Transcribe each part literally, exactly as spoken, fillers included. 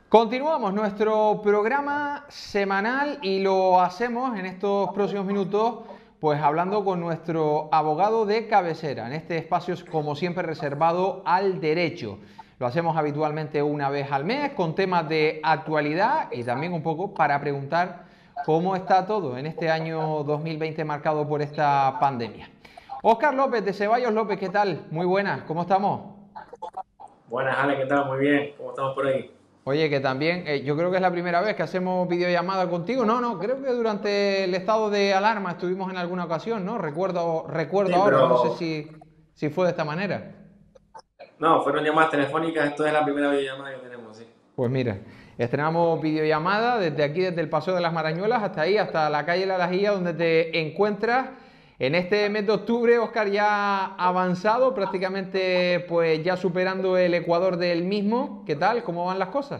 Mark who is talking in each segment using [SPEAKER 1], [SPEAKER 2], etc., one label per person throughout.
[SPEAKER 1] Continuamos nuestro programa semanal y lo hacemos en estos próximos minutos pues hablando con nuestro abogado de cabecera, en este espacio es como siempre reservado al derecho. Lo hacemos habitualmente una vez al mes con temas de actualidad y también un poco para preguntar cómo está todo en este año dos mil veinte marcado por esta pandemia. Óscar López de Ceballos López, ¿qué tal? Muy buenas, ¿cómo estamos?
[SPEAKER 2] Buenas, Ale, ¿qué tal? Muy bien, ¿cómo estamos por ahí?
[SPEAKER 1] Oye, que también, eh, yo creo que es la primera vez que hacemos videollamada contigo. No, no, creo que durante el estado de alarma estuvimos en alguna ocasión, ¿no? Recuerdo, recuerdo
[SPEAKER 2] Sí,
[SPEAKER 1] ahora, no sé
[SPEAKER 2] pero
[SPEAKER 1] si, si fue de esta manera.
[SPEAKER 2] no, fueron llamadas telefónicas, esto es la primera videollamada que tenemos, sí.
[SPEAKER 1] Pues mira, estrenamos videollamada desde aquí, desde el Paseo de las Marañuelas hasta ahí, hasta la calle La Lajía, donde te encuentras en este mes de octubre, Óscar, ya avanzado, prácticamente pues ya superando el ecuador del mismo. ¿Qué tal? ¿Cómo van las cosas?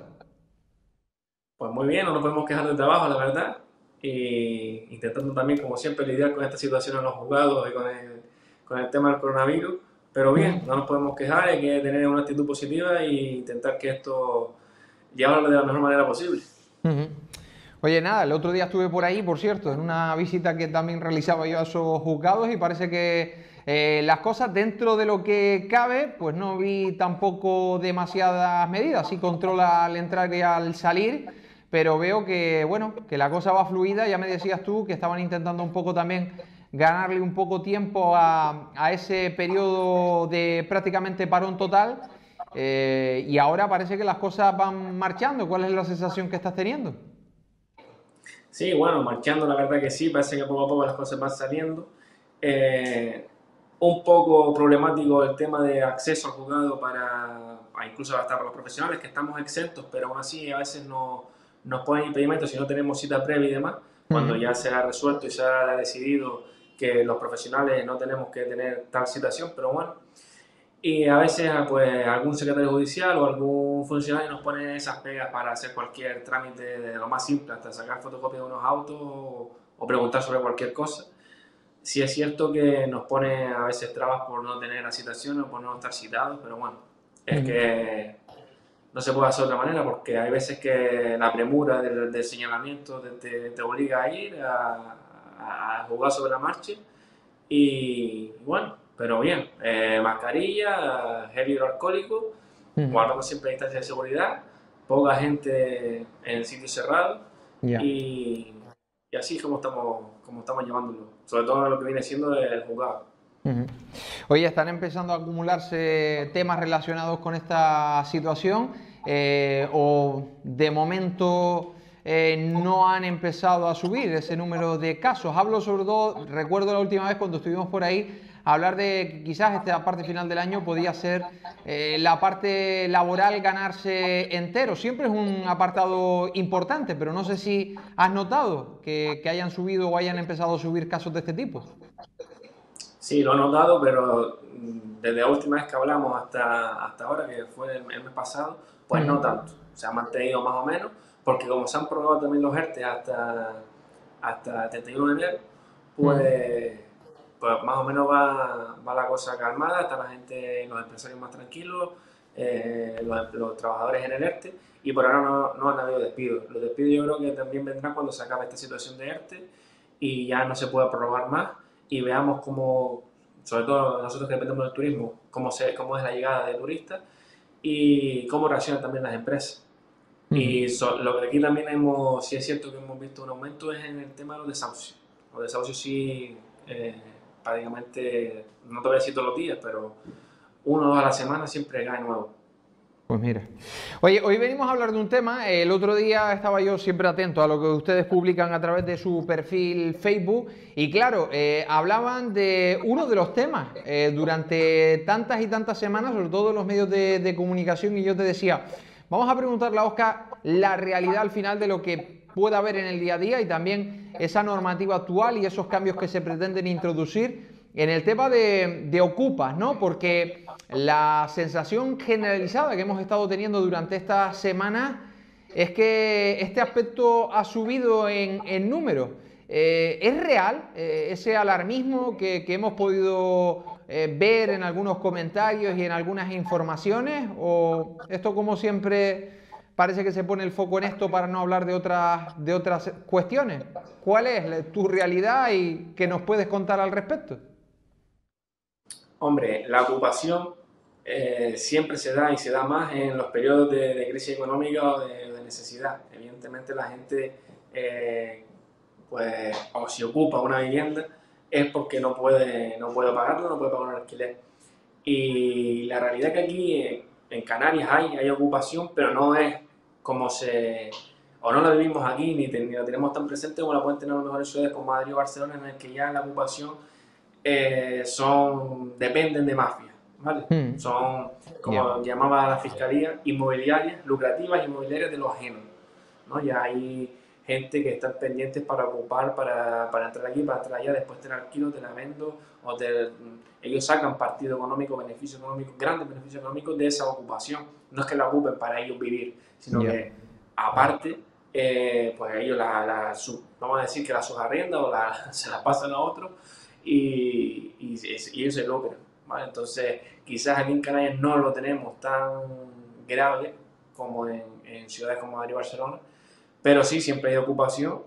[SPEAKER 2] Pues muy bien, no nos podemos quejar del trabajo, la verdad, y intentando también, como siempre, lidiar con esta situación en los juzgados y con el, con el tema del coronavirus, pero bien, no nos podemos quejar, hay que tener una actitud positiva e intentar que esto llevarlo de la mejor manera posible.
[SPEAKER 1] Ujú. Oye, nada, el otro día estuve por ahí, por cierto, en una visita que también realizaba yo a esos juzgados y parece que eh, las cosas dentro de lo que cabe, pues no vi tampoco demasiadas medidas, sí controla al entrar y al salir, pero veo que, bueno, que la cosa va fluida, ya me decías tú que estaban intentando un poco también ganarle un poco tiempo a, a ese periodo de prácticamente parón total eh, y ahora parece que las cosas van marchando. ¿Cuál es la sensación que estás teniendo?
[SPEAKER 2] Sí, bueno, marchando la verdad que sí, parece que poco a poco las cosas van saliendo. Eh, un poco problemático el tema de acceso al juzgado para, a incluso hasta para los profesionales, que estamos exentos, pero aún así a veces no, nos ponen impedimentos si no tenemos cita previa y demás, cuando
[SPEAKER 1] Ujú.
[SPEAKER 2] ya se ha resuelto y se ha decidido que los profesionales no tenemos que tener tal situación, pero bueno, y a veces pues algún secretario judicial o algún funcionario nos pone esas pegas para hacer cualquier trámite de lo más simple, hasta sacar fotocopias de unos autos o, o preguntar sobre cualquier cosa. Sí es cierto que nos pone a veces trabas por no tener la citación o por no estar citados, pero bueno, es
[SPEAKER 1] Ujú.
[SPEAKER 2] que no se puede hacer de otra manera porque hay veces que la premura del, del señalamiento te, te, te, obliga a ir a, a, a jugar sobre la marcha y bueno, pero bien, eh, mascarilla, gel hidroalcohólico,
[SPEAKER 1] Ujú.
[SPEAKER 2] guardando siempre distancia de seguridad, poca gente en el sitio cerrado
[SPEAKER 1] Ya.
[SPEAKER 2] y, y así es como estamos, como estamos llevándolo, sobre todo lo que viene siendo el juzgado.
[SPEAKER 1] Ujú. Oye, están empezando a acumularse temas relacionados con esta situación eh, o de momento eh, no han empezado a subir ese número de casos. Hablo sobre todo, recuerdo la última vez cuando estuvimos por ahí, hablar de que quizás esta parte final del año podía ser eh, la parte laboral ganarse entero. Siempre es un apartado importante, pero no sé si has notado que, que hayan subido o hayan empezado a subir casos de este tipo.
[SPEAKER 2] Sí, lo he notado, pero mm, desde la última vez que hablamos hasta, hasta ahora, que fue el, el mes pasado, pues no
[SPEAKER 1] Ujú.
[SPEAKER 2] tanto. Se ha mantenido más o menos, porque como se han prorrogado también los ERTE hasta, hasta el treinta y uno de enero,
[SPEAKER 1] Ujú.
[SPEAKER 2] pues, pues más o menos va, va la cosa calmada, está la gente, los empresarios más tranquilos, eh, los, los trabajadores en el ERTE, y por ahora no, no han habido despidos. Los despidos yo creo que también vendrán cuando se acabe esta situación de ERTE y ya no se pueda prorrogar más y veamos cómo, sobre todo nosotros que dependemos del turismo, cómo, se, cómo es la llegada de turistas y cómo reaccionan también las empresas.
[SPEAKER 1] Ujú.
[SPEAKER 2] Y so, lo que aquí también hemos, sí es cierto que hemos visto un aumento es en el tema de los desahucios. Los desahucios sí, eh, prácticamente, no te voy a decir todos los días, pero uno o dos a la semana siempre cae nuevo.
[SPEAKER 1] Pues mira. Oye, hoy venimos a hablar de un tema. El otro día estaba yo siempre atento a lo que ustedes publican a través de su perfil Facebook y claro, eh, hablaban de uno de los temas eh, durante tantas y tantas semanas, sobre todo en los medios de, de comunicación, y yo te decía, vamos a preguntarle a Oscar la realidad al final de lo que pueda haber en el día a día y también esa normativa actual y esos cambios que se pretenden introducir en el tema de, de ocupas, ¿no? Porque la sensación generalizada que hemos estado teniendo durante esta semana es que este aspecto ha subido en, en número. Eh, ¿Es real eh, ese alarmismo que, que hemos podido eh, ver en algunos comentarios y en algunas informaciones? ¿O esto como siempre parece que se pone el foco en esto para no hablar de otras, de otras cuestiones. ¿Cuál es tu realidad y qué nos puedes contar al respecto?
[SPEAKER 2] Hombre, la ocupación eh, siempre se da y se da más en los periodos de, de crisis económica o de, de necesidad. Evidentemente la gente, eh, pues, o si ocupa una vivienda es porque no puede, no puede pagarlo, no puede pagar un alquiler. Y la realidad es que aquí en, en Canarias hay, hay ocupación, pero no es como se... o no la vivimos aquí, ni, te, ni la tenemos tan presente como la pueden tener a lo mejor en ciudades como Madrid o Barcelona, en el que ya la ocupación eh, son, dependen de mafias, ¿vale?
[SPEAKER 1] Mm.
[SPEAKER 2] Son, como
[SPEAKER 1] Yeah.
[SPEAKER 2] llamaba la fiscalía, inmobiliarias, lucrativas inmobiliarias de lo ajeno, ¿no? Ya hay gente que están pendientes para ocupar, para, para entrar aquí, para entrar allá, después te la alquilo, te la vendo, o te, ellos sacan partido económico, beneficio económico, grandes beneficios económicos de esa ocupación. No es que la ocupen para ellos vivir, sino
[SPEAKER 1] Yeah.
[SPEAKER 2] que aparte, eh, pues ellos la, la sub, vamos a decir que la subarriendan o la, se la pasan a otros y, y, y ellos se logran, ¿vale? Entonces, quizás aquí en Canarias no lo tenemos tan grave como en, en ciudades como Madrid y Barcelona, pero sí, siempre hay ocupación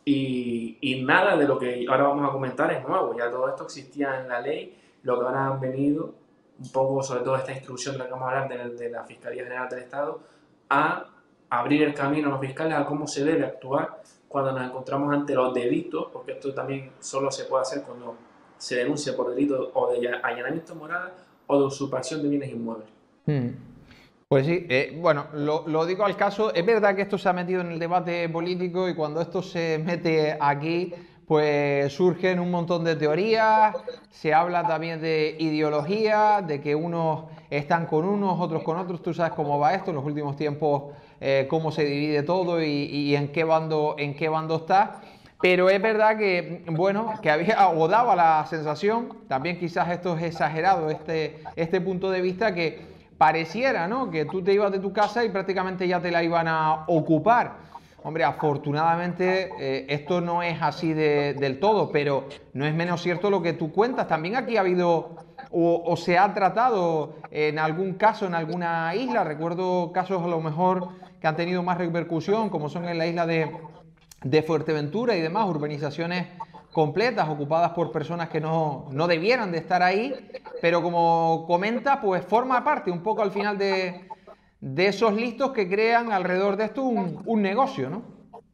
[SPEAKER 2] y, y nada de lo que ahora vamos a comentar es nuevo, ya todo esto existía en la ley, lo que ahora han venido, un poco sobre todo esta instrucción de la que vamos a hablar de, de la Fiscalía General del Estado, a abrir el camino a los fiscales a cómo se debe actuar cuando nos encontramos ante los delitos, porque esto también solo se puede hacer cuando se denuncia por delito o de allanamiento de morada o de usurpación de bienes inmuebles.
[SPEAKER 1] Mm. Pues sí, eh, bueno, lo, lo digo al caso, es verdad que esto se ha metido en el debate político y cuando esto se mete aquí, pues surgen un montón de teorías, se habla también de ideología, de que unos están con unos, otros con otros, tú sabes cómo va esto en los últimos tiempos, eh, cómo se divide todo y, y en qué bando, en qué bando está. Pero es verdad que, bueno, que había o daba la sensación, también quizás esto es exagerado, este, este punto de vista, que pareciera, ¿no?, que tú te ibas de tu casa y prácticamente ya te la iban a ocupar. Hombre, afortunadamente eh, esto no es así de, del todo, pero no es menos cierto lo que tú cuentas. También aquí ha habido o, o se ha tratado en algún caso en alguna isla. Recuerdo casos a lo mejor que han tenido más repercusión, como son en la isla de, de Fuerteventura y demás, urbanizaciones completas ocupadas por personas que no, no debieran de estar ahí, pero como comenta, pues forma parte un poco al final de, de esos listos que crean alrededor de esto un, un negocio, ¿no?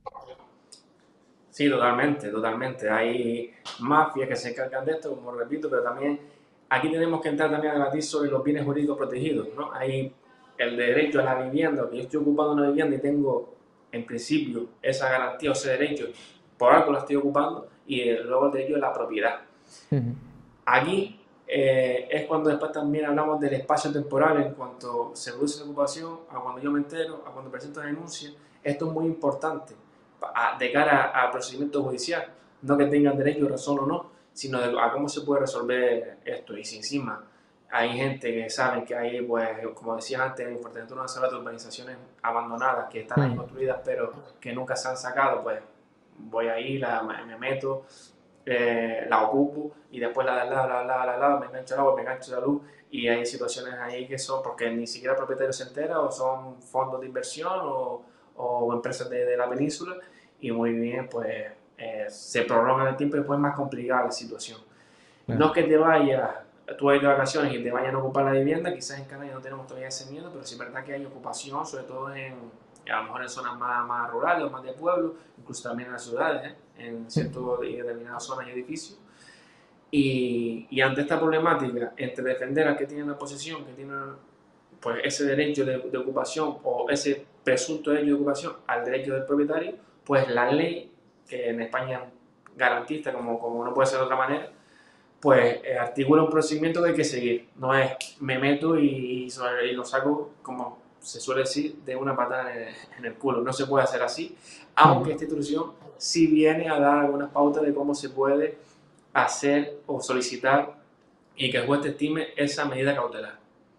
[SPEAKER 2] Sí, totalmente, totalmente. Hay mafias que se encargan de esto, como repito, pero también aquí tenemos que entrar también a debatir sobre los bienes jurídicos protegidos, ¿no? Hay el derecho a la vivienda, que yo estoy ocupando una vivienda y tengo, en principio, esa garantía o ese derecho, por algo la estoy ocupando, y luego el derecho a la propiedad.
[SPEAKER 1] Uh-huh.
[SPEAKER 2] Aquí eh, es cuando después también hablamos del espacio temporal en cuanto se produce la ocupación, a cuando yo me entero, a cuando presento la denuncia. Esto es muy importante a, de cara al procedimiento judicial, no que tengan derecho de razón o no, sino de, a cómo se puede resolver esto. Y si encima hay gente que sabe que hay, pues, como decía antes, en Fuerteventura una sala de urbanizaciones abandonadas que están ahí construidas pero que nunca se han sacado, pues voy ahí, la, me meto, eh, la ocupo y después la de al lado, la de al lado, la de al lado, me engancho el agua, me engancho la luz y hay situaciones ahí que son porque ni siquiera el propietario se entera o son fondos de inversión o, o empresas de, de la península y muy bien, pues eh, se prolonga el tiempo y después es más complicada la situación.
[SPEAKER 1] Claro.
[SPEAKER 2] No es que te vayas, tú vas de vacaciones y te vayan a ocupar la vivienda, quizás en Canarias no tenemos todavía ese miedo, pero sí es verdad que hay ocupación, sobre todo en, a lo mejor en zonas más, más rurales o más de pueblo, incluso también en las ciudades, ¿eh? En ciertas y determinadas zonas y edificios. Y, y ante esta problemática, entre defender al que tiene la posesión, que tiene pues, ese derecho de, de ocupación o ese presunto derecho de ocupación al derecho del propietario, pues la ley, que en España es garantista, como, como no puede ser de otra manera, pues eh, articula un procedimiento que hay que seguir. No es me meto y, y, y lo saco, como se suele decir, de una patada en el, en el culo. No se puede hacer así, aunque esta institución sí viene a dar algunas pautas de cómo se puede hacer o solicitar y que el juez te estime esa medida cautelar.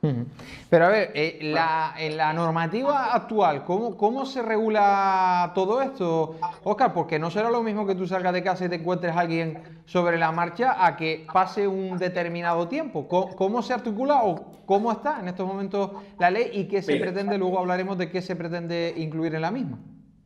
[SPEAKER 1] Ujú. Pero a ver, eh, la, en la normativa actual, ¿cómo, cómo se regula todo esto, Óscar? Porque no será lo mismo que tú salgas de casa y te encuentres a alguien sobre la marcha a que pase un determinado tiempo. ¿Cómo, cómo se articula o cómo está en estos momentos la ley y qué se
[SPEAKER 2] Mira,
[SPEAKER 1] pretende? Luego hablaremos de qué se pretende incluir en la misma.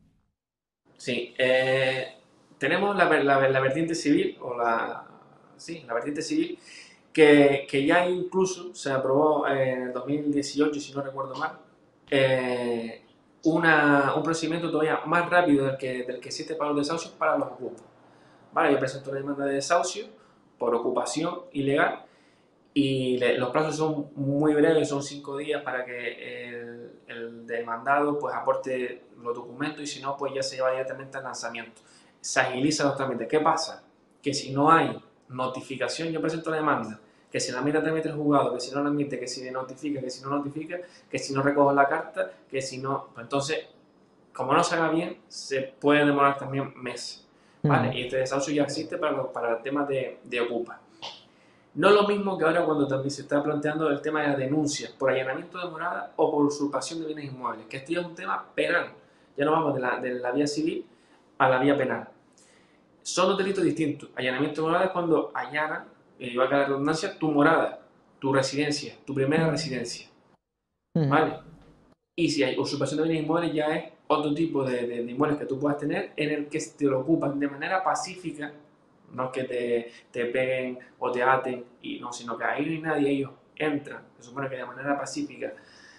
[SPEAKER 2] sí, eh, tenemos la, la, la vertiente civil, o la, sí, la vertiente civil, que, que ya incluso se aprobó en el dos mil dieciocho, si no recuerdo mal, eh, una, un procedimiento todavía más rápido del que, del que existe para los desahucios para los ocupas. Vale, yo presento una demanda de desahucio por ocupación ilegal y le, los plazos son muy breves, son cinco días para que el, el demandado pues aporte los documentos y si no pues ya se lleva directamente al lanzamiento. Se agiliza los trámites. ¿Qué pasa? Que si no hay notificación, yo presento la demanda, que si la admite trámite el juzgado, que si no la admite, que si notifica, que si no notifica, que si no recojo la carta, que si no, pues entonces como no se haga bien, se puede demorar también meses. ¿Vale?
[SPEAKER 1] Ujú.
[SPEAKER 2] Y este desahucio ya existe para, los, para el tema de, de ocupa. No es lo mismo que ahora cuando también se está planteando el tema de las denuncias por allanamiento de morada o por usurpación de bienes inmuebles, que esto ya es un tema penal. Ya no vamos de la, de la vía civil a la vía penal. Son dos delitos distintos. Allanamiento de morada es cuando allanan, y va a la redundancia, tu morada, tu residencia, tu primera residencia.
[SPEAKER 1] Ujú.
[SPEAKER 2] ¿Vale? Y si hay usurpación de bienes inmuebles ya es otro tipo de, de, de inmuebles que tú puedas tener en el que te lo ocupan de manera pacífica, no es que te, te peguen o te aten, y no, sino que ahí no hay nadie, ellos entran, se supone que de manera pacífica,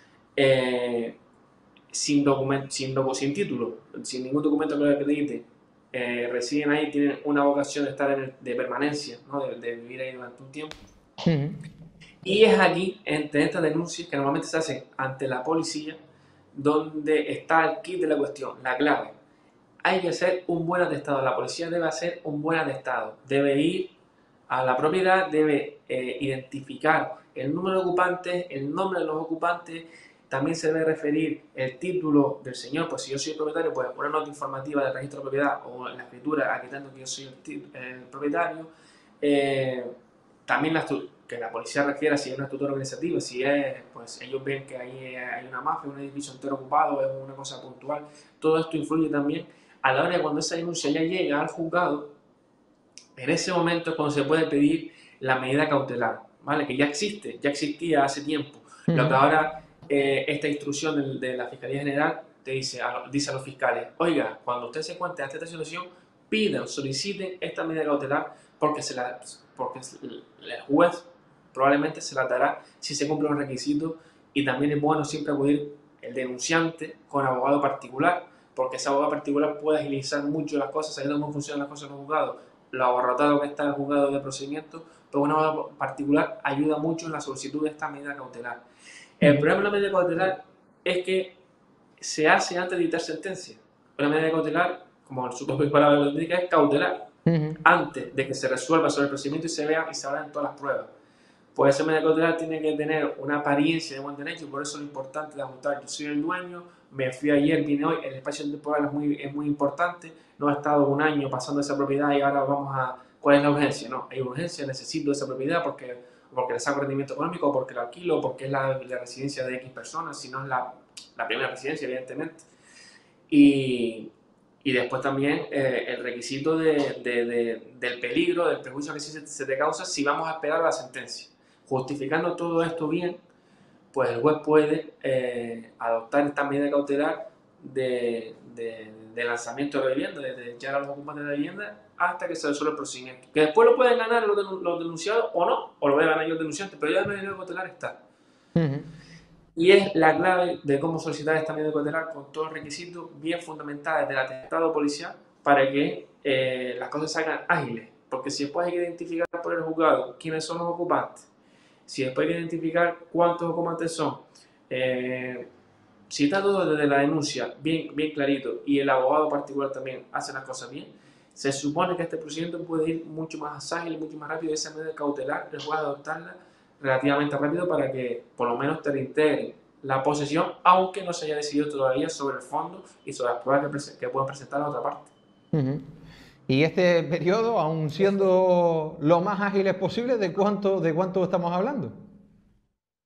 [SPEAKER 2] eh, sin, document, sin, docu, sin título, sin ningún documento que lo acredite, eh, residen ahí, tienen una vocación de estar en el, de permanencia, ¿no? de, de vivir ahí durante un tiempo.
[SPEAKER 1] Ujú.
[SPEAKER 2] Y es aquí, entre estas denuncias que normalmente se hacen ante la policía, donde está el kit de la cuestión, la clave. Hay que hacer un buen atestado, la policía debe hacer un buen atestado, debe ir a la propiedad, debe eh, identificar el número de ocupantes, el nombre de los ocupantes, también se debe referir el título del señor, pues si yo soy el propietario, pues una nota informativa del registro de propiedad o la escritura acreditando que yo soy el, el propietario. Eh, también la, que la policía refiera si es una estructura organizativa, si es, pues ellos ven que ahí hay una mafia, un edificio entero ocupado, es una cosa puntual. Todo esto influye también a la hora de cuando esa denuncia ya llega al juzgado. En ese momento es cuando se puede pedir la medida cautelar, ¿vale? Que ya existe, ya existía hace tiempo. Lo que
[SPEAKER 1] Ujú.
[SPEAKER 2] ahora eh, esta instrucción de, de la Fiscalía General te dice a, dice a los fiscales, oiga, cuando usted se encuentre ante esta situación, pidan, soliciten esta medida cautelar porque, se la, porque el juez probablemente se la dará si se cumplen los requisitos y también es bueno siempre acudir el denunciante con abogado particular porque ese abogado particular puede agilizar mucho las cosas, sabiendo cómo funcionan las cosas en los juzgados, lo abarrotado que está el juzgado de procedimiento, pero un abogado particular ayuda mucho en la solicitud de esta medida cautelar. El
[SPEAKER 1] Ujú.
[SPEAKER 2] problema de la medida cautelar es que se hace antes de dictar sentencia. Una medida cautelar, como su propia palabra lo indica, es cautelar,
[SPEAKER 1] Ujú.
[SPEAKER 2] antes de que se resuelva sobre el procedimiento y se vea y se hablan todas las pruebas. Pues esa medida cautelar tiene que tener una apariencia de buen derecho y por eso es lo importante de ajustar. Yo soy el dueño, me fui ayer, vine hoy, el espacio temporal es muy, es muy importante, no he estado un año pasando esa propiedad y ahora vamos a... ¿Cuál es la urgencia? No, hay urgencia, necesito esa propiedad porque, porque le saco rendimiento económico, porque la alquilo, porque es la, la residencia de X personas, si no es la, la primera residencia, evidentemente. Y, y después también eh, el requisito de, de, de, del peligro, del perjuicio que se, se te causa si vamos a esperar a la sentencia. Justificando todo esto bien, pues el juez puede eh, adoptar esta medida cautelar de, de, de lanzamiento de la vivienda, de echar a los ocupantes de la vivienda hasta que se resuelva el procedimiento. Que después lo pueden ganar los, los denunciados o no, o lo voy a ganar yo el denunciante, pero ya la medida cautelar está.
[SPEAKER 1] Ujú.
[SPEAKER 2] Y es la clave de cómo solicitar esta medida cautelar con todos los requisitos bien fundamentados del atestado policial para que eh, las cosas salgan ágiles. Porque si después hay que identificar por el juzgado quiénes son los ocupantes, si después hay que identificar cuántos ocupantes son, eh, si está todo desde la denuncia bien, bien clarito y el abogado particular también hace las cosas bien, se supone que este procedimiento puede ir mucho más ágil, mucho más rápido y esa medida cautelar el juez adoptarla relativamente rápido para que por lo menos te reintegren la posesión, aunque no se haya decidido todavía sobre el fondo y sobre las pruebas que, que pueden presentar la otra parte.
[SPEAKER 1] Ujú. Y este periodo, aun siendo lo más ágiles posible, ¿de cuánto, de cuánto estamos hablando?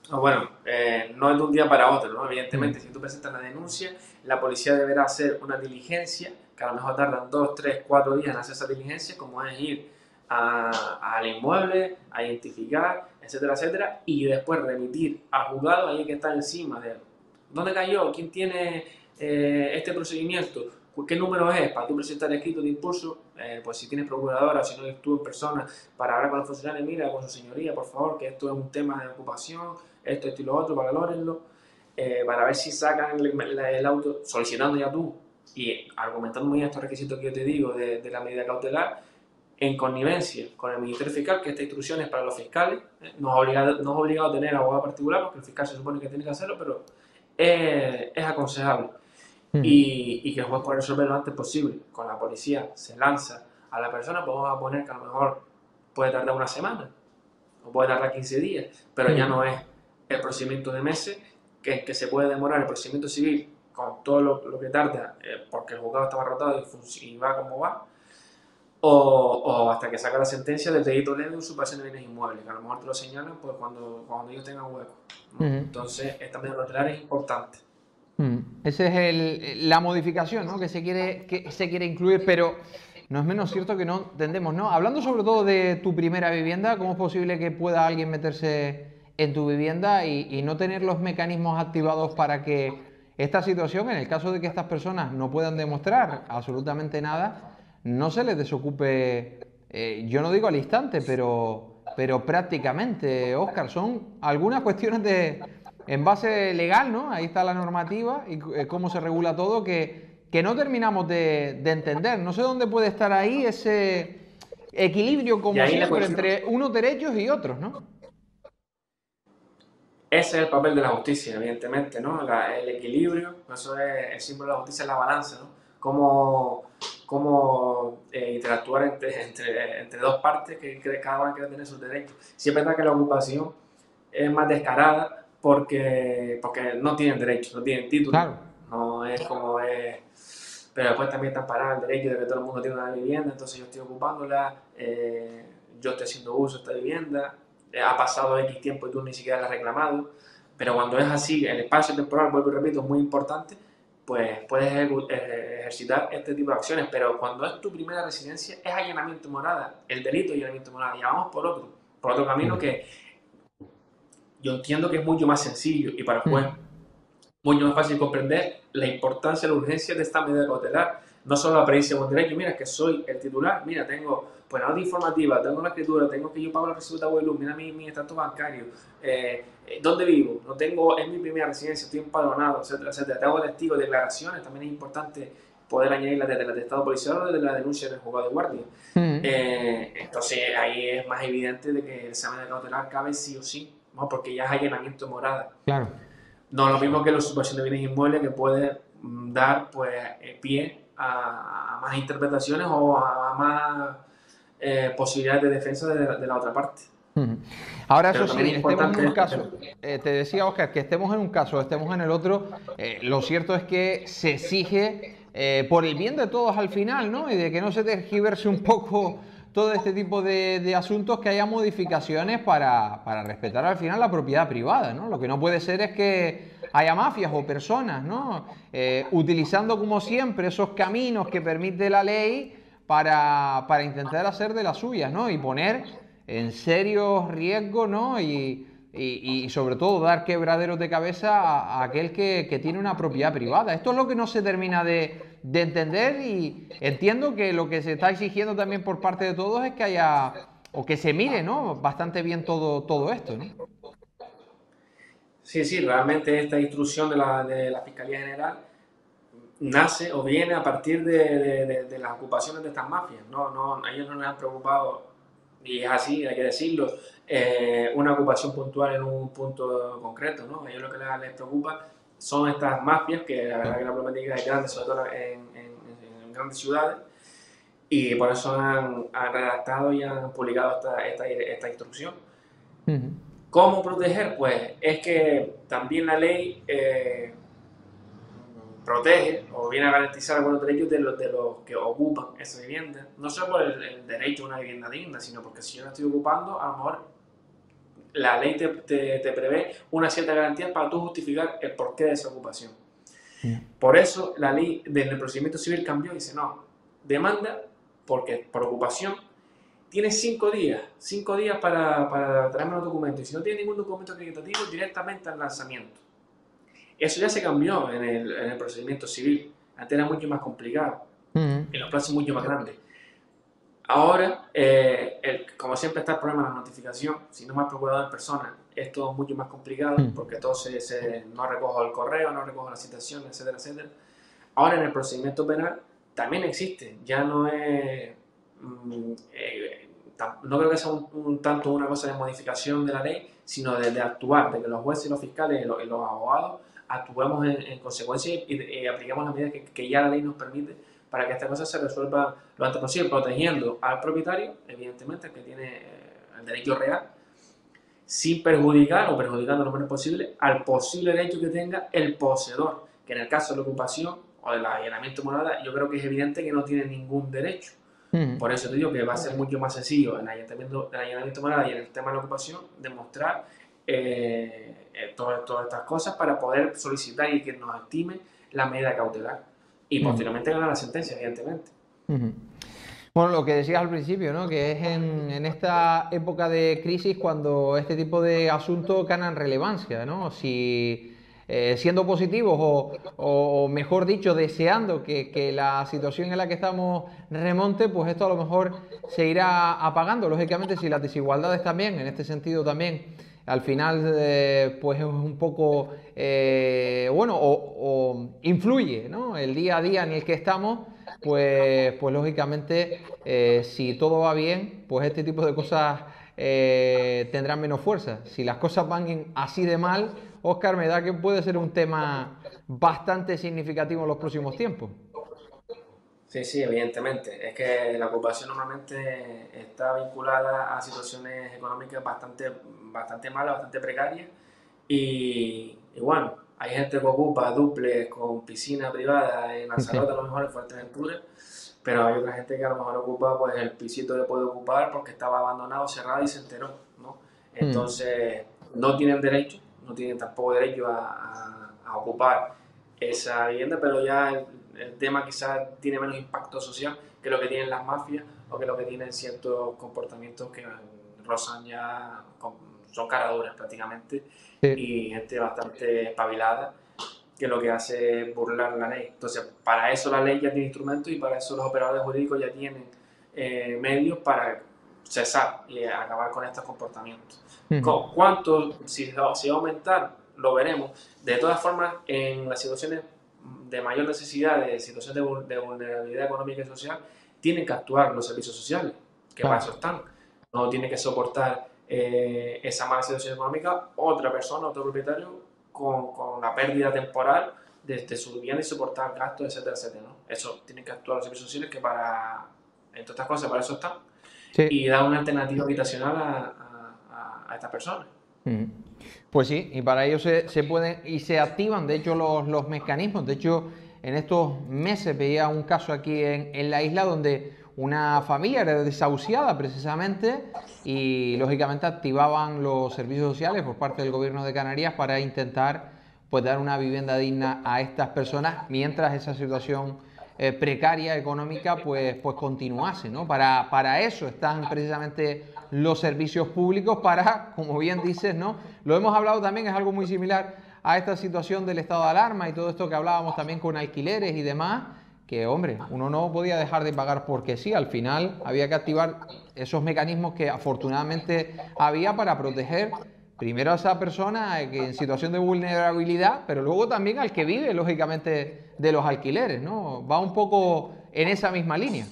[SPEAKER 2] Ah, bueno, eh, no es de un día para otro, ¿no?
[SPEAKER 1] Mm.
[SPEAKER 2] Evidentemente, si tú presentas la denuncia, la policía deberá hacer una diligencia, que a lo mejor tardan dos, tres, cuatro días en hacer esa diligencia, como es ir a- al inmueble, a identificar, etcétera, etcétera, y después remitir al juzgado, ahí que está encima de dónde cayó, quién tiene eh, este procedimiento, qué número es, para tú presentar el escrito de impulso, eh, pues si tienes procuradora o si no tú en persona, para hablar con los funcionarios, mira, con su señoría, por favor, que esto es un tema de ocupación, esto, esto y lo otro, valórenlo, eh, para ver si sacan el, el auto, solicitando ya tú y argumentando muy estos requisitos que yo te digo de, de la medida cautelar, en connivencia con el Ministerio Fiscal, que esta instrucción es para los fiscales, eh, no, es obligado, no es obligado a tener abogado particular, porque el fiscal se supone que tiene que hacerlo, pero es, es aconsejable.
[SPEAKER 1] Mm.
[SPEAKER 2] Y, y que el juez pueda resolver lo antes posible. Con la policía se lanza a la persona, pues vamos a poner que a lo mejor puede tardar una semana, o puede tardar quince días, pero ya
[SPEAKER 1] Mm.
[SPEAKER 2] no es el procedimiento de meses, que, que se puede demorar el procedimiento civil con todo lo, lo que tarda, eh, porque el juzgado está abarrotado y, y va como va, o, o, hasta que saca la sentencia del delito leve de usurpación de bienes inmuebles, que a lo mejor te lo señalan pues, cuando, cuando ellos tengan hueco, ¿no?
[SPEAKER 1] Mm.
[SPEAKER 2] Entonces, esta medida cautelar es importante.
[SPEAKER 1] Mm. Esa es el- la modificación, ¿no? que se quiere, que se quiere incluir, pero no es menos cierto que no entendemos, ¿no? Hablando sobre todo de tu primera vivienda, ¿cómo es posible que pueda alguien meterse en tu vivienda y, y no tener los mecanismos activados para que esta situación, en el caso de que estas personas no puedan demostrar absolutamente nada, no se les desocupe, eh, yo no digo al instante, pero, pero prácticamente, Óscar, son algunas cuestiones de en base legal, ¿no? Ahí está la normativa y eh, cómo se regula todo, que, que no terminamos de, de entender. No sé dónde puede estar ahí ese equilibrio,
[SPEAKER 2] Y
[SPEAKER 1] como
[SPEAKER 2] ahí la
[SPEAKER 1] siempre,
[SPEAKER 2] cuestión,
[SPEAKER 1] entre unos derechos y otros, ¿no?
[SPEAKER 2] ese es el papel de la justicia, evidentemente, ¿no? La, el equilibrio, eso es el símbolo de la justicia, es la balanza, ¿no? Cómo, cómo eh, interactuar entre, entre, entre, dos partes que, que cada una quiere tener sus derechos. Sí es verdad que la ocupación es más descarada porque, porque no tienen derechos, no tienen título,
[SPEAKER 1] Claro.
[SPEAKER 2] no es como es. Pero después también está parado el derecho de que todo el mundo tiene una vivienda, entonces yo estoy ocupándola, eh, yo estoy haciendo uso de esta vivienda, eh, ha pasado X tiempo y tú ni siquiera la has reclamado, pero cuando es así, el espacio temporal, vuelvo y repito, es muy importante, pues puedes ejercitar este tipo de acciones, pero cuando es tu primera residencia, es allanamiento de morada, el delito de allanamiento de morada, y vamos por otro, por otro camino
[SPEAKER 1] Mm.
[SPEAKER 2] que yo entiendo que es mucho más sencillo y para el juez
[SPEAKER 1] Mm.
[SPEAKER 2] mucho más fácil comprender la importancia, la urgencia de esta medida cautelar. No solo la pericia con derecho, mira que soy el titular, mira, tengo pues nota informativa, tengo la escritura, tengo que yo pago la recibo de agua y luz, mira mi, mi estatus bancario, eh, ¿dónde vivo? No tengo, es mi primera residencia, estoy empadronado, etcétera, etcétera. Tengo testigos, declaraciones, también es importante poder añadirlas desde el atestado policial o desde la denuncia del juzgado de guardia.
[SPEAKER 1] Mm.
[SPEAKER 2] Eh, entonces ahí es más evidente de que el examen de cautelar cabe sí o sí, ¿no? Porque ya es allanamiento de morada.
[SPEAKER 1] Claro.
[SPEAKER 2] No lo mismo que la usurpación de bienes inmuebles, que puede mm, dar pues, eh, pie a, a, más interpretaciones o a, a más eh, posibilidades de defensa de, de, la otra parte.
[SPEAKER 1] Mm. Ahora, eso
[SPEAKER 2] Pero también
[SPEAKER 1] sí,
[SPEAKER 2] es
[SPEAKER 1] estemos en
[SPEAKER 2] importante
[SPEAKER 1] un
[SPEAKER 2] esto.
[SPEAKER 1] caso, eh, te decía Oscar, que estemos en un caso o estemos en el otro, eh, lo cierto es que se exige, eh, por el bien de todos al final, ¿no? Y de que no se tergiverse un poco todo este tipo de, de asuntos, que haya modificaciones para, para respetar al final la propiedad privada, ¿no? Lo que no puede ser es que haya mafias o personas, ¿no? Eh, utilizando como siempre esos caminos que permite la ley para, para intentar hacer de las suyas, ¿no? Y poner en serios riesgos, ¿no? Y, y, y, sobre todo dar quebraderos de cabeza a, a aquel que, que, tiene una propiedad privada. Esto es lo que no se termina de, de, entender, y entiendo que lo que se está exigiendo también por parte de todos es que haya, o que se mire, ¿no? Bastante bien todo, todo esto, ¿no?
[SPEAKER 2] Sí, sí, realmente esta instrucción de la, de la Fiscalía General nace o viene a partir de, de, de, de las ocupaciones de estas mafias. No, no, a ellos no les han preocupado, y es así, hay que decirlo, eh, una ocupación puntual en un punto concreto, ¿no? A ellos lo que les, les preocupa son estas mafias, que la verdad que la problemática es grande, sobre todo en, en, en grandes ciudades, y por eso han, han redactado y han publicado esta, esta, esta instrucción.
[SPEAKER 1] Uh -huh.
[SPEAKER 2] ¿Cómo proteger? Pues es que también la ley eh, protege o viene a garantizar algunos derechos de los, de los que ocupan esa vivienda. No solo por el, el derecho a una vivienda digna, sino porque si yo la estoy ocupando, a lo mejor la ley te, te, te prevé una cierta garantía para tú justificar el porqué de esa ocupación. Por eso la ley del procedimiento civil cambió y dice, no, demanda porque por ocupación tienes cinco días, cinco días para, para traerme los documentos, y si no tienes ningún documento acreditativo, directamente al lanzamiento. Eso ya se cambió en el, en el procedimiento civil. Antes era mucho más complicado, uh-huh. y los plazos mucho más grandes. Ahora, eh, el, como siempre está el problema de la notificación, si no me has procurado en persona, es todo mucho más complicado, uh-huh. porque todo se, se, no recojo el correo, no recojo la citación, etcétera, etcétera. Ahora en el procedimiento penal también existe, ya no es... Mm, eh, no creo que sea un, un tanto una cosa de modificación de la ley, sino de, de actuar, de que los jueces y los fiscales y los, y los abogados actuemos en, en consecuencia y, y, y apliquemos las medidas que, que ya la ley nos permite para que esta cosa se resuelva lo antes posible, protegiendo al propietario, evidentemente, el que tiene el derecho real, sin perjudicar o perjudicando lo menos posible al posible derecho que tenga el poseedor, que en el caso de la ocupación o del allanamiento de morada, yo creo que es evidente que no tiene ningún derecho. Uh-huh. Por eso te digo que va a ser mucho más sencillo en el allanamiento, el allanamiento de morada y en el tema de la ocupación demostrar eh, eh, todas, todas estas cosas para poder solicitar y que nos estime la medida cautelar y posteriormente ganar la sentencia, evidentemente.
[SPEAKER 1] Uh-huh. Bueno, lo que decías al principio, ¿no? Que es en, en esta época de crisis cuando este tipo de asuntos ganan relevancia, ¿no? Si eh, siendo positivos o, o mejor dicho, deseando que, que la situación en la que estamos remonte, pues esto a lo mejor se irá apagando. Lógicamente, si las desigualdades también, en este sentido también, al final eh, pues es un poco, eh, bueno, o, o influye, ¿no? El día a día en el que estamos, pues, pues lógicamente, eh, si todo va bien, pues este tipo de cosas eh, tendrán menos fuerza. Si las cosas van así de mal, Óscar, me da que puede ser un tema bastante significativo en los próximos tiempos.
[SPEAKER 2] Sí, sí, evidentemente. Es que la ocupación normalmente está vinculada a situaciones económicas bastante, bastante malas, bastante precarias. Y, y bueno, hay gente que ocupa duples con piscina privada en Lanzarote, a lo mejor en Fuerteventura, pero hay otra gente que a lo mejor ocupa pues el pisito que puede ocupar porque estaba abandonado, cerrado y se enteró, ¿no? Entonces, no tienen derecho, no tienen tampoco derecho a, a, a ocupar esa vivienda, pero ya el, el tema quizás tiene menos impacto social que lo que tienen las mafias o que lo que tienen ciertos comportamientos que rozan ya, son caraduras prácticamente, sí. Y gente bastante espabilada que lo que hace es burlar la ley. Entonces, para eso la ley ya tiene instrumentos y para eso los operadores jurídicos ya tienen eh, medios para cesar y acabar con estos comportamientos. Uh-huh. ¿Cuánto? Si, si va a aumentar, lo veremos. De todas formas, en las situaciones de mayor necesidad, de situación de, de vulnerabilidad económica y social, tienen que actuar los servicios sociales, que claro. Para eso están. No tiene que soportar eh, esa mala situación económica otra persona, otro propietario, con, con la pérdida temporal de, de su vivienda y soportar gastos, etcétera, etcétera, ¿no? Eso tienen que actuar los servicios sociales que para, entre otras cosas, para eso están. Sí. Y dar una alternativa habitacional a, a, a estas personas.
[SPEAKER 1] Uh-huh. Pues sí, y para ello se, se pueden y se activan, de hecho, los, los mecanismos. De hecho, en estos meses veía un caso aquí en, en la isla donde una familia era desahuciada precisamente y lógicamente activaban los servicios sociales por parte del gobierno de Canarias para intentar pues dar una vivienda digna a estas personas mientras esa situación eh, precaria económica pues, pues continuase, ¿no? Para, para eso están precisamente los servicios públicos, para, como bien dices, ¿no? Lo hemos hablado también, es algo muy similar a esta situación del estado de alarma y todo esto que hablábamos también con alquileres y demás, que, hombre, uno no podía dejar de pagar porque sí, al final había que activar esos mecanismos que afortunadamente había para proteger primero a esa persona que en situación de vulnerabilidad, pero luego también al que vive, lógicamente, de los alquileres, ¿no? Va un poco en esa misma línea.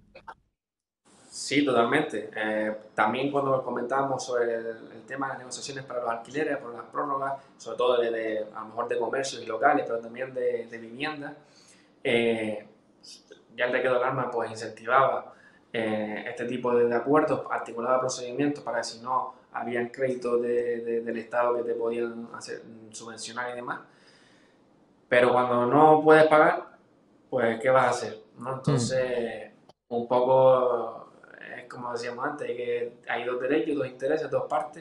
[SPEAKER 2] Sí, totalmente. Eh, también cuando comentábamos sobre el, el tema de las negociaciones para los alquileres, por las prórrogas, sobre todo de, de, a lo mejor de comercios y locales, pero también de, de viviendas, eh, ya el decreto de alarma pues incentivaba eh, este tipo de, de acuerdos, articulaba procedimientos para que si no habían créditos de, de, del Estado que te podían hacer, subvencionar y demás. Pero cuando no puedes pagar, pues ¿qué vas a hacer? ¿No? Entonces, mm. un poco es como decíamos antes, que hay dos derechos, dos intereses, dos partes,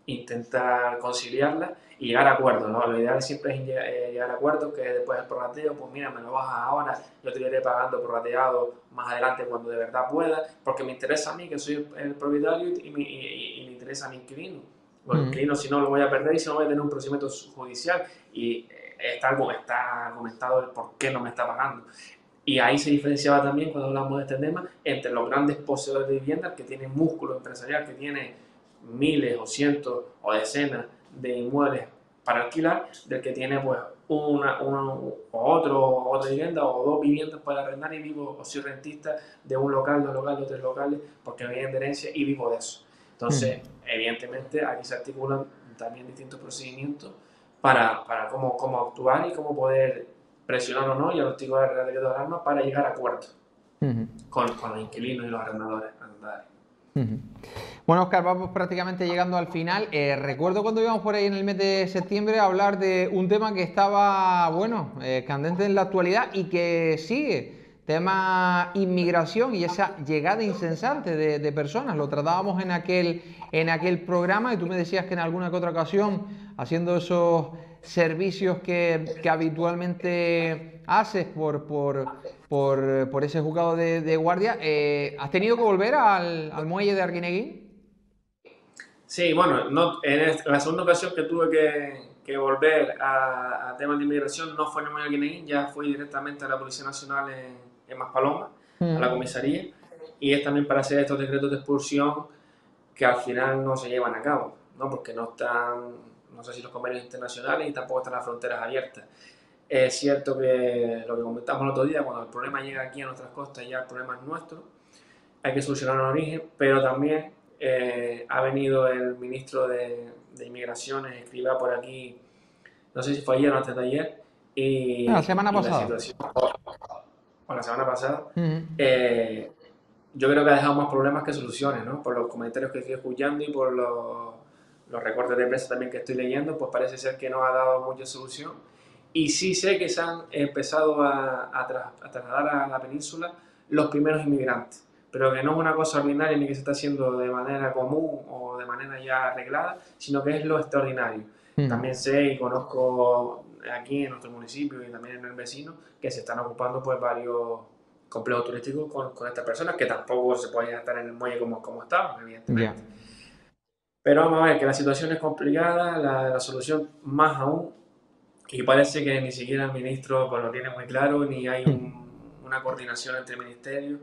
[SPEAKER 2] intentar conciliarlas y llegar a acuerdos, ¿no? Lo ideal siempre es llegar a acuerdos, que después del prorrateo, pues mira, me lo bajas ahora, yo te iré pagando prorrateado más adelante cuando de verdad pueda, porque me interesa a mí, que soy el propietario, y me, y, y me interesa a mi inquilino. Los mm. inquilinos, si no, lo voy a perder y si no, voy a tener un procedimiento judicial y está, algo, está argumentado el por qué no me está pagando. Y ahí se diferenciaba también, cuando hablamos de este tema, entre los grandes poseedores de viviendas que tienen músculo empresarial, que tienen miles o cientos o decenas de inmuebles para alquilar, del que tiene pues una, una o otro, otra vivienda o dos viviendas para arrendar y vivo, o soy rentista de un local, dos locales, dos tres locales, porque me vienen de herencia y vivo de eso. Entonces, mm. evidentemente, aquí se articulan también distintos procedimientos para, para cómo, cómo actuar y cómo poder presionar o no y articular el decreto de alarma para llegar a acuerdos uh-huh. con, con los inquilinos y los arrendadores.
[SPEAKER 1] Uh-huh. Bueno, Óscar, vamos prácticamente llegando al final. Eh, recuerdo cuando íbamos por ahí en el mes de septiembre a hablar de un tema que estaba, bueno, eh, candente en la actualidad y que sigue. Tema inmigración y esa llegada incesante de, de personas. Lo tratábamos en aquel, en aquel programa y tú me decías que en alguna que otra ocasión, haciendo esos servicios que, que habitualmente haces por, por, por, por ese juzgado de, de guardia, eh, ¿has tenido que volver al, al muelle de Arguineguín?
[SPEAKER 2] Sí, bueno, no, en, esta, en la segunda ocasión que tuve que, que volver a, a temas de inmigración no fue en el muelle de Arguineguín, ya fui directamente a la Policía Nacional en en Maspalomas, mm. a la comisaría, y es también para hacer estos decretos de expulsión que al final no se llevan a cabo, ¿no? Porque no están, no sé si los convenios internacionales y tampoco están las fronteras abiertas. Es cierto que lo que comentamos el otro día, cuando el problema llega aquí a nuestras costas, ya el problema es nuestro, hay que solucionarlo en origen, pero también eh, ha venido el ministro de, de Inmigraciones, escriba por aquí, no sé si fue ayer o antes de ayer, y,
[SPEAKER 1] la semana
[SPEAKER 2] y
[SPEAKER 1] pasada.
[SPEAKER 2] La situación, o la semana pasada, uh-huh. eh, yo creo que ha dejado más problemas que soluciones, ¿no? Por los comentarios que estoy escuchando y por los, los recortes de prensa también que estoy leyendo, pues parece ser que no ha dado mucha solución. Y sí sé que se han empezado a, a, tra a trasladar a la península los primeros inmigrantes, pero que no es una cosa ordinaria ni que se está haciendo de manera común o de manera ya arreglada, sino que es lo extraordinario. Uh-huh. También sé y conozco aquí en nuestro municipio y también en el vecino que se están ocupando pues varios complejos turísticos con, con estas personas que tampoco se pueden estar en el muelle como, como estaban, evidentemente. Yeah. Pero vamos a ver que la situación es complicada, la, la solución más aún, y parece que ni siquiera el ministro pues, lo tiene muy claro, ni hay un, una coordinación entre ministerios,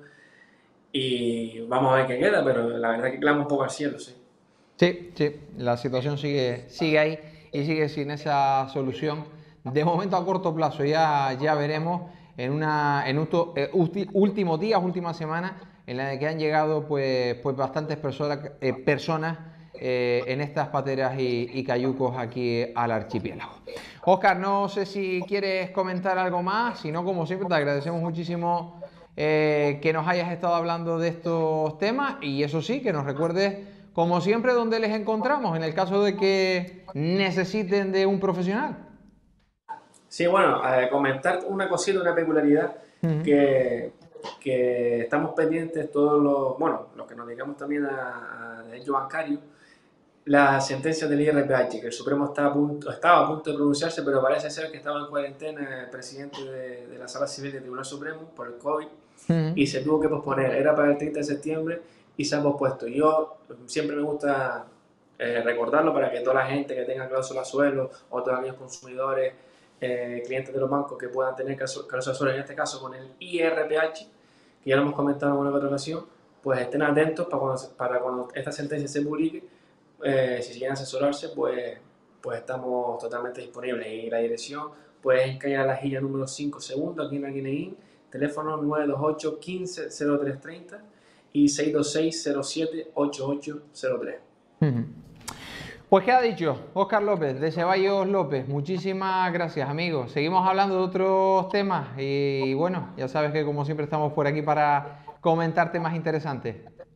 [SPEAKER 2] y vamos a ver qué queda, pero la verdad es que clama un poco al cielo, sí.
[SPEAKER 1] Sí, sí, la situación sigue, sigue ahí y sigue sin esa solución. De momento a corto plazo ya, ya veremos en, una, en usto, eh, ulti, últimos días, últimas semanas, en las que han llegado pues, pues bastantes personas, eh, personas eh, en estas pateras y, y cayucos aquí al archipiélago. Óscar, no sé si quieres comentar algo más, si no, como siempre, te agradecemos muchísimo eh, que nos hayas estado hablando de estos temas y eso sí, que nos recuerdes, como siempre, dónde les encontramos en el caso de que necesiten de un profesional.
[SPEAKER 2] Sí, bueno, a comentar una cosita, una peculiaridad, uh-huh. que, que estamos pendientes todos los, bueno, los que nos dedicamos también a, a derecho bancario, la sentencia del I R P H, que el Supremo estaba a punto, estaba a punto de pronunciarse, pero parece ser que estaba en cuarentena el presidente de, de la Sala Civil del Tribunal Supremo por el COVID, uh-huh. y se tuvo que posponer, era para el treinta de septiembre y se ha pospuesto. Yo siempre me gusta eh, recordarlo para que toda la gente que tenga cláusula suelo o todos aquellos consumidores, Eh, clientes de los bancos que puedan tener cláusula suelo, en este caso con el I R P H, que ya lo hemos comentado en una otra ocasión, pues estén atentos para cuando, para cuando esta sentencia se publique, eh, si quieren asesorarse, pues, pues estamos totalmente disponibles. Y la dirección, pues en calle La Jilla número cinco segundo, aquí en Arguineguín, teléfono nueve dos ocho, quince, cero tres treinta y seis dos seis, cero siete, ocho ocho cero tres.
[SPEAKER 1] Uh-huh. Pues queda dicho, Óscar López, de Ceballos López, muchísimas gracias, amigos. Seguimos hablando de otros temas y bueno, ya sabes que como siempre estamos por aquí para comentar temas interesantes.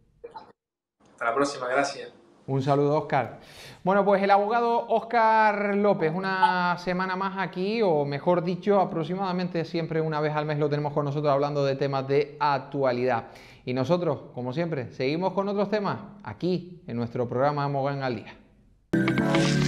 [SPEAKER 2] Hasta la próxima, gracias.
[SPEAKER 1] Un saludo, Óscar. Bueno, pues el abogado Óscar López, una semana más aquí, o mejor dicho, aproximadamente siempre una vez al mes lo tenemos con nosotros hablando de temas de actualidad. Y nosotros, como siempre, seguimos con otros temas aquí en nuestro programa Mogán al Día. Chao.